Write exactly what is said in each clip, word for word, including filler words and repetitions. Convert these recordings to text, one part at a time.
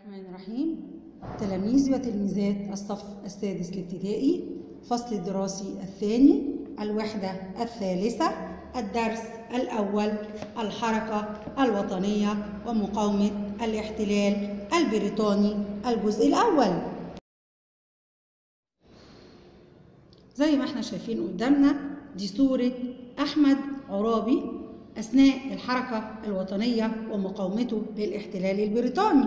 الرحمن الرحيم. تلاميذ وتلميذات الصف السادس الابتدائي، فصل الدراسي الثاني، الوحدة الثالثة، الدرس الأول، الحركة الوطنية ومقاومة الاحتلال البريطاني، الجزء الأول. زي ما احنا شايفين قدامنا دي صورة أحمد عرابي أثناء الحركة الوطنية ومقاومته للاحتلال البريطاني.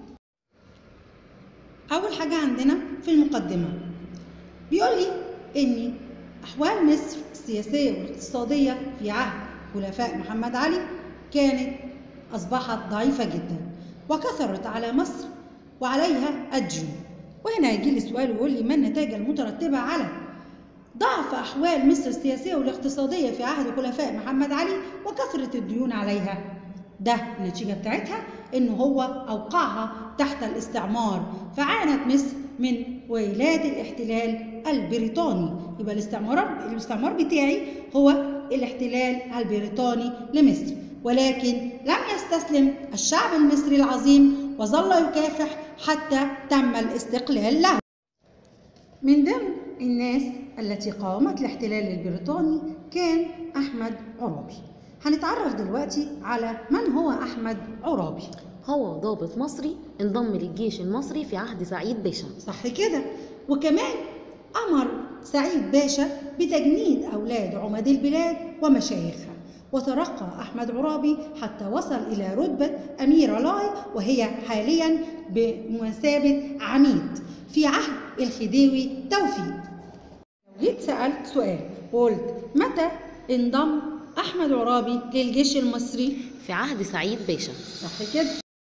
أول حاجة عندنا في المقدمة بيقول لي إن أحوال مصر السياسية والاقتصادية في عهد خلفاء محمد علي كانت أصبحت ضعيفة جدا، وكثرت على مصر وعليها الديون. وهنا هيجي لي سؤال ويقول لي ما النتائج المترتبة على ضعف أحوال مصر السياسية والاقتصادية في عهد خلفاء محمد علي وكثرة الديون عليها؟ ده النتيجة بتاعتها إن هو أوقعها تحت الاستعمار، فعانت مصر من ويلات الاحتلال البريطاني. يبقى الاستعمار الاستعمار بتاعي هو الاحتلال البريطاني لمصر، ولكن لم يستسلم الشعب المصري العظيم وظل يكافح حتى تم الاستقلال له. من ضمن الناس التي قاومت الاحتلال البريطاني كان أحمد عرابي. هنتعرف دلوقتي على من هو أحمد عرابي. هو ضابط مصري انضم للجيش المصري في عهد سعيد باشا. صح كده. وكمان أمر سعيد باشا بتجنيد أولاد عمد البلاد ومشايخها، وترقى أحمد عرابي حتى وصل إلى رتبة أمير لاي، وهي حاليا بمثابة عميد في عهد الخديوي توفيق. جيت سألت سؤال وقلت متى انضم أحمد عرابي للجيش المصري؟ في عهد سعيد باشا. صح كده.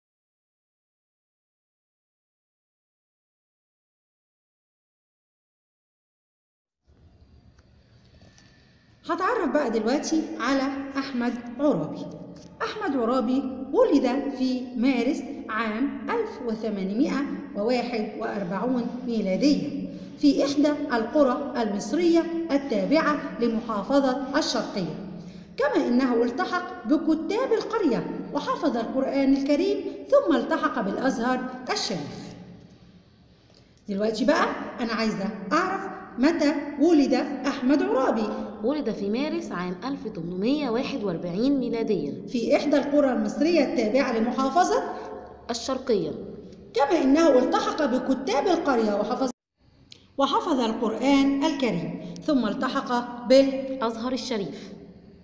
هتعرف بقى دلوقتي على أحمد عرابي. أحمد عرابي ولد في مارس عام ألف وثمانمائة وواحد وأربعين ميلادية في إحدى القرى المصرية التابعة لمحافظة الشرقية، كما إنه التحق بكتاب القرية وحفظ القرآن الكريم، ثم التحق بالأزهر الشريف. دلوقتي بقى أنا عايزة أعرف متى ولد أحمد عرابي. ولد في مارس عام ألف وثمانمائة وواحد وأربعين ميلاديا في إحدى القرى المصرية التابعة لمحافظة الشرقية، كما إنه التحق بكتاب القرية وحفظ وحفظ القرآن الكريم، ثم التحق بالأزهر الشريف.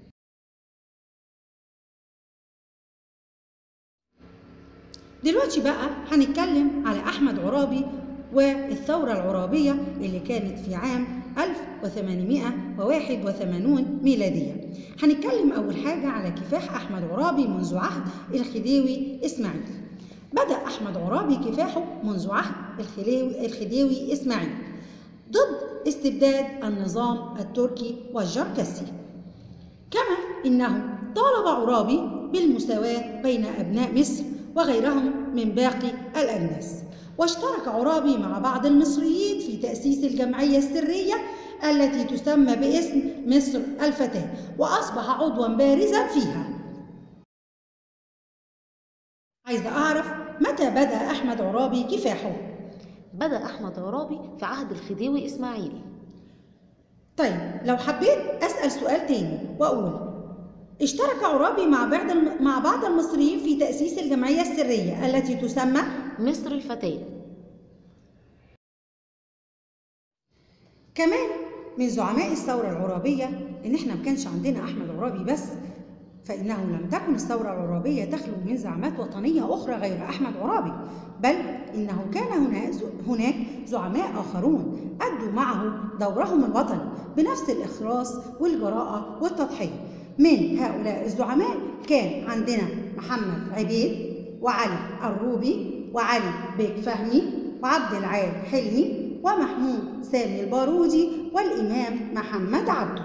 دلوقتي بقى هنتكلم على أحمد عرابي والثورة العرابية اللي كانت في عام ألف وثمانمائة وواحد وثمانين ميلادية. هنتكلم أول حاجة على كفاح أحمد عرابي منذ عهد الخديوي إسماعيل. بدأ أحمد عرابي كفاحه منذ عهد الخديوي إسماعيل ضد استبداد النظام التركي والجركسي، كما إنه طالب عرابي بالمساواة بين أبناء مصر وغيرهم من باقي الأجناس. واشترك عرابي مع بعض المصريين في تأسيس الجمعية السرية التي تسمى باسم مصر الفتاة، وأصبح عضواً بارزاً فيها. عايزة أعرف متى بدأ أحمد عرابي كفاحه؟ بدأ أحمد عرابي في عهد الخديوي إسماعيل. طيب لو حبيت أسأل سؤال تاني وأقول اشترك عرابي مع بعض مع بعض المصريين في تأسيس الجمعية السرية التي تسمى مصر الفتاة. كمان من زعماء الثورة العرابية إن إحنا ما كانش عندنا أحمد عرابي بس، فإنه لم تكن الثورة العرابية تخلو من زعامات وطنية أخرى غير أحمد عرابي، بل إنه كان هناك زعماء آخرون أدوا معه دورهم الوطني بنفس الإخلاص والجراءة والتضحية. من هؤلاء الزعماء كان عندنا محمد عبيد وعلي الروبي وعلي بيك فهمي وعبد العال حلمي ومحمود سامي البارودي والإمام محمد عبده.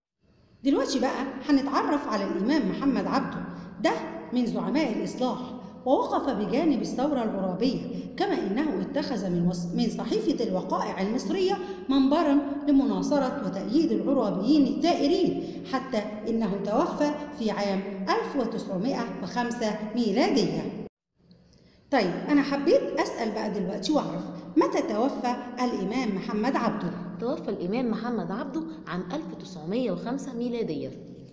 دلوقتي بقى هنتعرف على الإمام محمد عبده. ده من زعماء الإصلاح، ووقف بجانب الثورة العرابية، كما إنه اتخذ من, وص... من صحيفة الوقائع المصرية منبرا لمناصرة وتأييد العرابيين الثائرين، حتى إنه توفى في عام ألف وتسعمائة وخمسة ميلادية. طيب أنا حبيت أسأل بقى دلوقتي وأعرف متى توفى الإمام محمد عبده؟ توفى الإمام محمد عبده عام ألف وتسعمائة وخمسة ميلادية.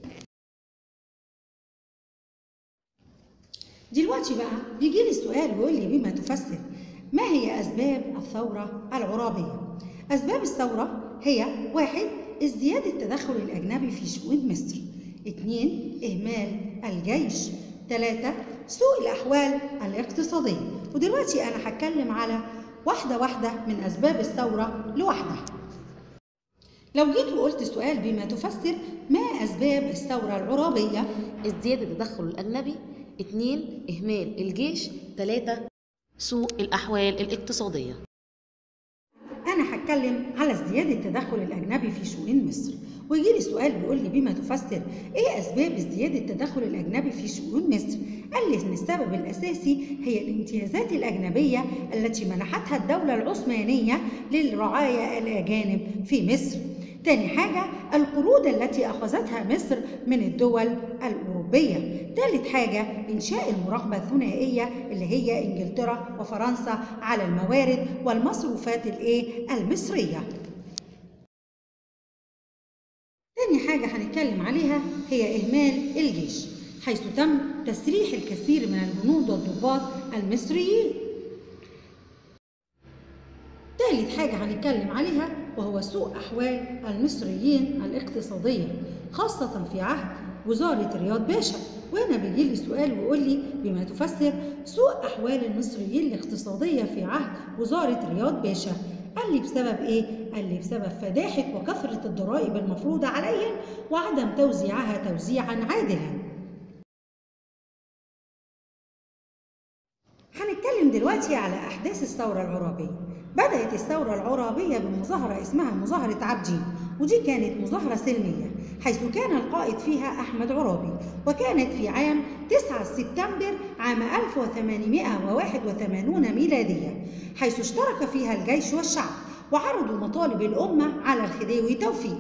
دلوقتي بقى بيجي لي سؤال بيقول لي بما تفسر ما هي أسباب الثورة العرابية؟ أسباب الثورة هي: واحد، ازدياد التدخل الأجنبي في شؤون مصر. اثنين، إهمال الجيش. ثلاثة، سوء الأحوال الاقتصادية. ودلوقتي أنا هتكلم على واحدة واحدة من أسباب الثورة لوحدها. لو جيت وقلت سؤال بما تفسر ما أسباب الثورة العرابية؟ ازدياد التدخل الأجنبي. اثنين، إهمال الجيش. ثلاثة، سوء الأحوال الاقتصادية. أنا هتكلم على ازدياد التدخل الأجنبي في شؤون مصر، ويجي لي سؤال بيقول لي بما تفسر إيه أسباب ازدياد التدخل الأجنبي في شؤون مصر؟ قال لي إن السبب الأساسي هي الامتيازات الأجنبية التي منحتها الدولة العثمانية للرعايا الأجانب في مصر. تاني حاجة القروض التي أخذتها مصر من الدول الأوروبية. تالت حاجة إنشاء المراقبة الثنائية اللي هي إنجلترا وفرنسا على الموارد والمصروفات الإيه المصرية. تاني حاجة هنتكلم عليها هي إهمال الجيش، حيث تم تسريح الكثير من الجنود والضباط المصريين. ثالث حاجة هنتكلم عليها وهو سوء أحوال المصريين الاقتصادية، خاصة في عهد وزارة رياض باشا. وهنا بيجي لي سؤال ويقول لي بما تفسر سوء أحوال المصريين الاقتصادية في عهد وزارة رياض باشا. قال لي بسبب إيه؟ قال لي بسبب فداحة وكثرة الضرائب المفروضة عليهم وعدم توزيعها توزيعا عادلا. هنتكلم دلوقتي على أحداث الثورة العرابية. بدأت الثورة العرابية بمظاهرة اسمها مظاهرة عابدين، ودي كانت مظاهرة سلمية حيث كان القائد فيها أحمد عرابي، وكانت في عام تسعة سبتمبر عام ألف وثمانمائة وواحد وثمانين ميلادية، حيث اشترك فيها الجيش والشعب وعرضوا مطالب الأمة على الخديوي توفيق.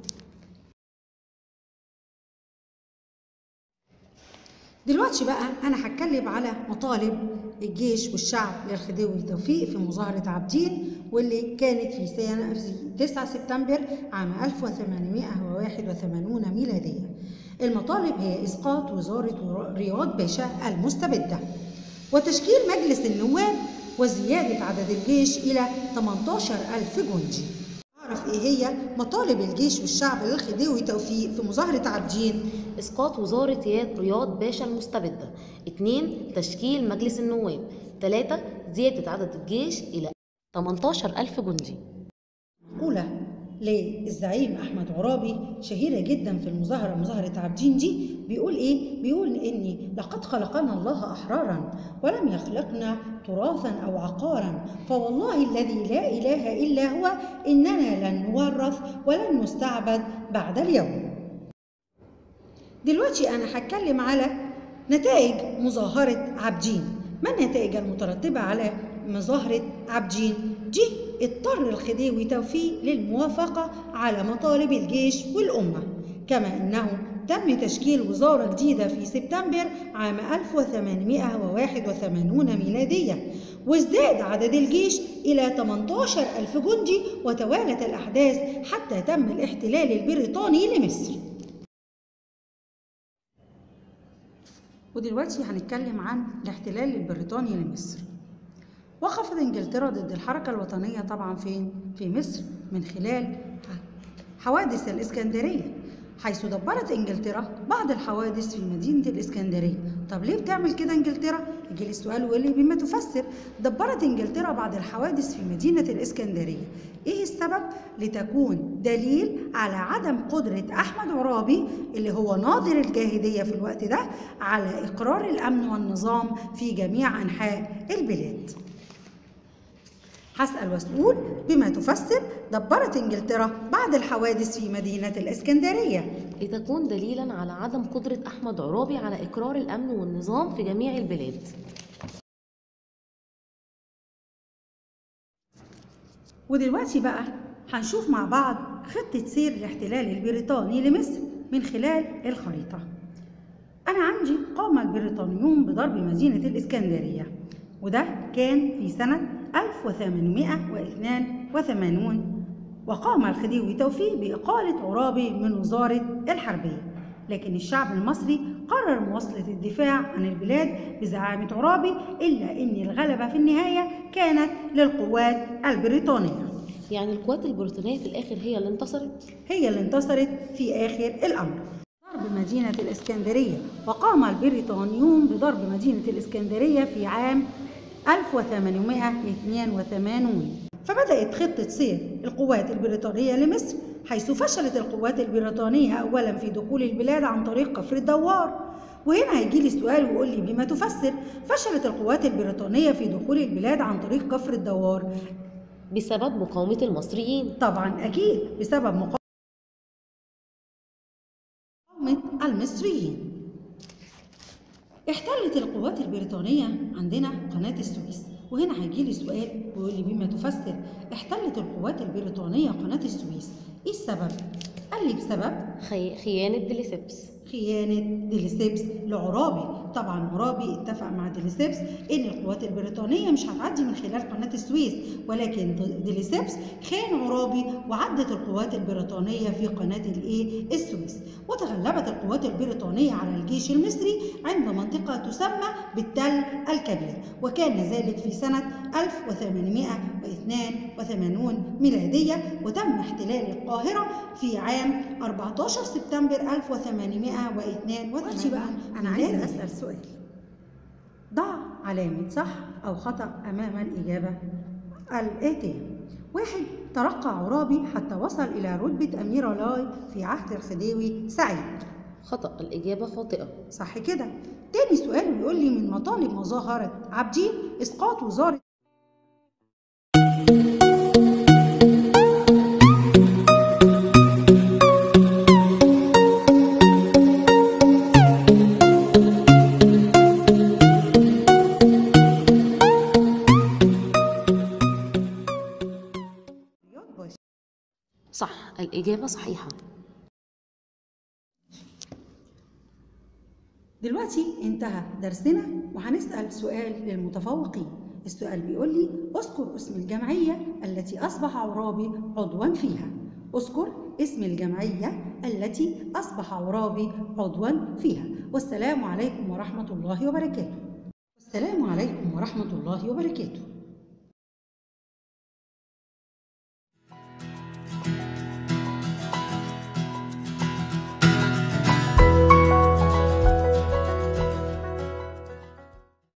دلوقتي بقى أنا هتكلم على مطالب الجيش والشعب للخديوي توفيق في مظاهرة عابدين، واللي كانت في سنة تسعة سبتمبر عام ألف وثمانمائة وواحد وثمانين ميلادية. المطالب هي إسقاط وزارة رياض باشا المستبدة، وتشكيل مجلس النواب، وزيادة عدد الجيش إلى ثمانية عشر ألف جندي. أعرف إيه هي مطالب الجيش والشعب للخديوي توفيق في مظاهرة عابدين؟ إسقاط وزارة رياض باشا المستبدة. اثنين، تشكيل مجلس النواب. ثلاثة، زيادة عدد الجيش إلى ثمانية عشر ألف جندي. مقولة للزعيم أحمد عرابي شهيرة جدا في المظاهرة مظاهرة عابدين دي، بيقول إيه؟ بيقول إني لقد خلقنا الله أحرارا ولم يخلقنا تراثا أو عقارا، فوالله الذي لا إله إلا هو إننا لن نورث ولن نستعبد بعد اليوم. دلوقتي أنا هتكلم على نتائج مظاهرة عابدين. ما النتائج المترتبة على مظاهرة عابدين دي؟ اضطر الخديوي توفيق للموافقة على مطالب الجيش والأمة، كما أنه تم تشكيل وزارة جديدة في سبتمبر عام ألف وثمانمائة وواحد وثمانين ميلادية، وازداد عدد الجيش إلى ثمانية عشر ألف جندي، وتوالت الأحداث حتى تم الاحتلال البريطاني لمصر. ودلوقتي هنتكلم عن الاحتلال البريطاني لمصر. وقفت انجلترا ضد الحركة الوطنية طبعا فين؟ في مصر من خلال حوادث الإسكندرية، حيث دبرت انجلترا بعض الحوادث في مدينة الإسكندرية. طب ليه بتعمل كده انجلترا؟ يجي لي السؤال ويقول لي بما تفسر دبرت انجلترا بعض الحوادث في مدينة الإسكندرية. ايه السبب؟ لتكون دليل على عدم قدرة أحمد عرابي اللي هو ناظر الجاهلية في الوقت ده على إقرار الأمن والنظام في جميع أنحاء البلاد. هسأل وأقول بما تفسر دبرت انجلترا بعض الحوادث في مدينة الإسكندرية. لتكون دليلا على عدم قدرة أحمد عرابي على إقرار الأمن والنظام في جميع البلاد. ودلوقتي بقى هنشوف مع بعض خطة سير الاحتلال البريطاني لمصر من خلال الخريطة. أنا عندي قام البريطانيون بضرب مدينة الإسكندرية، وده كان في سنة ألف وثمانمائة واثنين وثمانين، وقام الخديوي توفيق بإقالة عرابي من وزارة الحربية، لكن الشعب المصري قرر مواصلة الدفاع عن البلاد بزعامة عرابي، إلا أن الغلبة في النهاية كانت للقوات البريطانية. يعني القوات البريطانية في الآخر هي اللي انتصرت؟ هي اللي انتصرت في آخر الأمر. ضرب مدينة الإسكندرية، وقام البريطانيون بضرب مدينة الإسكندرية في عام ألف وثمانمائة واثنين وثمانين. فبدأت خطة سير القوات البريطانية لمصر، حيث فشلت القوات البريطانية أولا في دخول البلاد عن طريق كفر الدوار. وهنا هيجي لي سؤال ويقول لي بما تفسر فشلت القوات البريطانية في دخول البلاد عن طريق كفر الدوار؟ بسبب مقاومة المصريين. طبعا أكيد بسبب مقاومة المصريين. احتلت القوات البريطانية عندنا قناة السويس، وهنا هيجي لي سؤال ويقول لي بما تفسر احتلت القوات البريطانية قناة السويس، ايه السبب؟ قال لي بسبب خي... خيانة ديليسيبس. خيانة ديليسيبس لعرابي. طبعا عرابي اتفق مع ديليسيبس ان القوات البريطانية مش هتعدي من خلال قناة السويس، ولكن ديليسيبس خان عرابي وعدت القوات البريطانية في قناة الايه السويس، وتغلبت القوات البريطانية على الجيش المصري عند منطقة تسمى بالتل الكبير، وكان ذلك في سنة ألف وثمانمائة واثنين وثمانين ميلادية، وتم احتلال القاهرة في عام أربعة عشر سبتمبر ألف وثمانمائة واثنين وثمانين. بقى أنا عايزة أسأل سؤال، ضع علامة صح أو خطأ أمام الإجابة الآتية. واحد، ترقى عرابي حتى وصل إلى رتبة أمير لاي في عهد الخديوي سعيد. خطأ، الإجابة خاطئة. صح كده. تاني سؤال بيقول لي من مطالب مظاهرة عابدين إسقاط وزارة صح، الإجابة صحيحة. دلوقتي انتهى درسنا وهنسأل سؤال للمتفوقين. السؤال بيقول لي اذكر اسم الجمعية التي أصبح عرابي عضوا فيها. اذكر اسم الجمعية التي أصبح عرابي عضوا فيها. والسلام عليكم ورحمة الله وبركاته. والسلام عليكم ورحمة الله وبركاته.